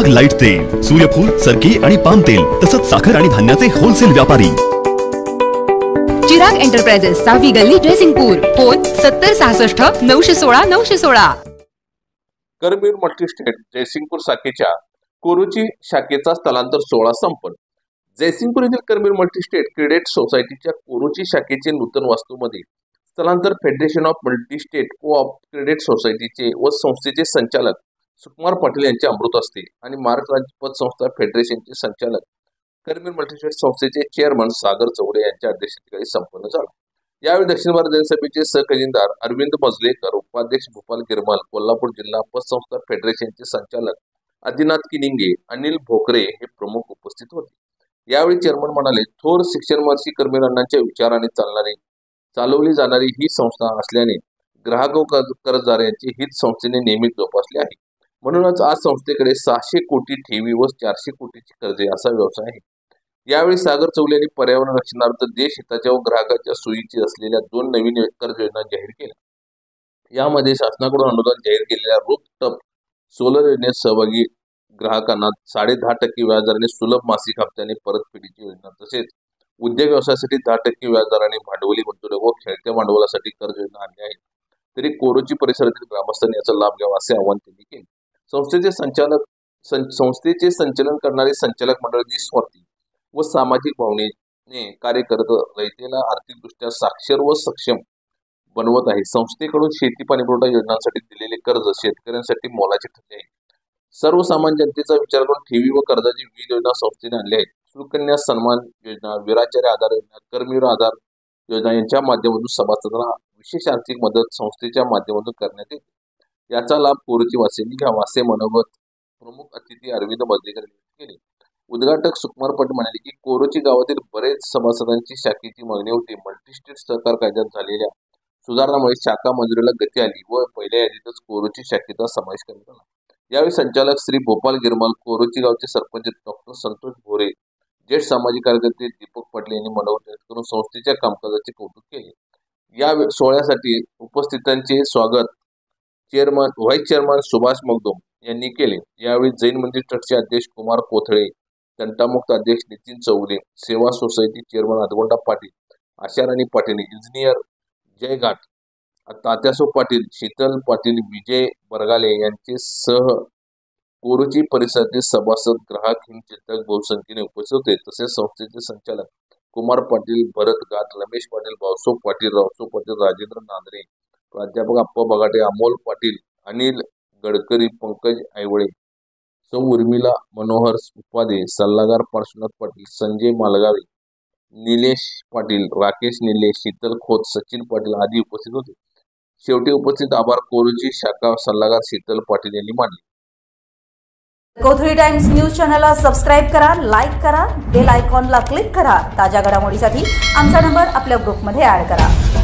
Chirag light तेल, सूर्यफूल, सरकी आणि पाम तेल तसंच साखर आणि धान्याचे होलसेल व्यापारी। चिराग एंटरप्राइजेस, 6वी गल्ली, जयसिंगपूर। फोन 7066 916 916। करवीर मल्टीस्टेट जयसिंगपूर शाखेच्या कोरोची शाखेचा स्थलांतर सोहळा संपन्न। जयसिंगपूर येथील करवीर मल्टीस्टेट क्रेडिट सोसायटीच्या कोरोची शाखेचे नूतन वास्तूमध्ये स्थलांतर federation of multistate co-op credit सोसायटीचे व संस्थेचे संचालक सुकुमार पाटील यांचे अमृत असते आणि महाराष्ट्र राज्य पतसंस्था फेडरेशनचे संचालक करवीर मल्टीस्टेट संस्थेचे चेअरमन सागर चौडे यांच्या अध्यक्षतेखाली संपन्न झाला। यावेळी दक्षिण भारत जनसभेचे सहखजिनदार अरविंद मजलेकर, उपाध्यक्ष भूपाल गिरमल, कोल्हापूर जिल्हा पतसंस्था फेडरेशनचे संचालक आदिनाथ किनिंगे, अनिल भोकरे हे प्रमुख उपस्थित होते। यावेळी चेअरमन म्हणाले, थोर शिक्षणवर्षी करवीर अण्णांच्या विचाराने चालवली जाणारी ही संस्था असल्याने ग्राहक व कर्जदार यांचे हित संस्थेने नेहमीच जोपासले आहे। म्हणूनच आज संस्थेकडे 600 कोटी ठेवी व 400 कोटीची कर्जे असा व्यवसाय आहे। यावेळी सागर चौले यांनी पर्यावरण रक्षणार्थ देश हिताच्या व ग्राहकाच्या सोयीची असलेल्या 2 नवीन कर्ज योजना जाहीर केल्या। यामध्ये शासनाकडून अनुदान जाहीर केलेल्या रूफटॉप सोलर योजनेत सहभागी ग्राहकांना 10.5% व्याजदराने सुलभ मासिक हप्त्याने परतफेडीची योजना, तसेच उद्योग व्यवसायासाठी 10% व्याजदराने भांडवली गुंतवणूक व खेळत्या भांडवलासाठी कर्ज योजना आणली आहे। तरी कोरोची परिसरातील ग्रामस्थांनी याचा लाभ घ्यावा असे आवाहन त्यांनी केले। संस्थेचे संचालन करणारे संचालक मंडळ निस्वार्थी व सामाजिक भावनेने कार्य करत रयतेला आर्थिकदृष्ट्या साक्षर व सक्षम बनवत आहे। संस्थेकडून शेती पाणीपुरवठा योजनांसाठी दिलेले कर्ज शेतकऱ्यांसाठी मोलाचे ठरले आहे। सर्वसामान्य जनतेचा विचार करून ठेवी व कर्जाची विविध योजना संस्थेने आणल्या आहेत। सुकन्या सन्मान योजना, वीराचार्य आधार योजना, कर्मवीर आधार योजना यांच्या माध्यमातून सभासदांना विशेष आर्थिक मदत संस्थेच्या माध्यमातून करण्यात येते। याचा लाभ कोरोची वासियांनी घ्यावा असे मनोगत प्रमुख अतिथी अरविंद मजलेकर यांनी केले। उद्घाटक सुकुमार पाटील म्हणाले की कोरोची गावातील बरेच सभासदांची शाखेची मागणी होती। मल्टीस्टेट सहकार कायद्यात झालेल्या सुधारणामुळे शाखा मंजुरीला गती आली व पहिल्या यादीतच कोरोची शाखेचा समावेश करण्यात आला। यावेळी संचालक श्री भूपाल गिरमल, कोरोची गावचे सरपंच डॉक्टर संतोष भोरे, ज्येष्ठ सामाजिक कार्यकर्ते दीपक पाटील यांनी मनोगत व्यक्त करून संस्थेच्या कामकाजाचे कौतुक केले। या सोहळ्यासाठी उपस्थितांचे स्वागत व्हाईस चेअरमन सुभाष मगदुम यांनी केले। यावेळी जैन मंदिर ट्रस्टचे अध्यक्ष कुमार कोथळे, तंटामुक्त अध्यक्ष नितीन चौगुले, सेवा society chairman Adagonda Patil, Asharani Patil, engineer Jay Ghat, Tatyaso Patil, Sheetal Patil, Vijay Bargale यांचे सह कोरोची परिसरातील सभासद, ग्राहक, हिमचिंतक बहुसंख्येने उपस्थित होते। तसेच संस्थेचे संचालक कुमार पाटील, भरत घाट, रमेश पाटील, भाऊसो पाटील, रावसो पाटील, राजेंद्र नांदरे, प्राध्यापक अप्पा बगाटे, अमोल पाटील, अनिल गडकरी, पंकज ऐवळे, सौ उर्मिला मनोहर उपाध्ये, सल्लागार पार्श्वनाथ पाटील, संजय मालगावे, निलेश पाटील, राकेश निले, शीतल खोत, सचिन पाटील आदी उपस्थित होते। शेवटी उपस्थित आभार कोरोची शाखा सल्लागार शीतल पाटील यांनी मानले। कोथळी टाइम्स न्यूज चॅनलला सबस्क्राइब करा, लाईक करा, बेल आयकॉनला क्लिक करा। ताज्या घडामोडीसाठी आमचा नंबर आपल्या ग्रुपमध्ये ऍड करा।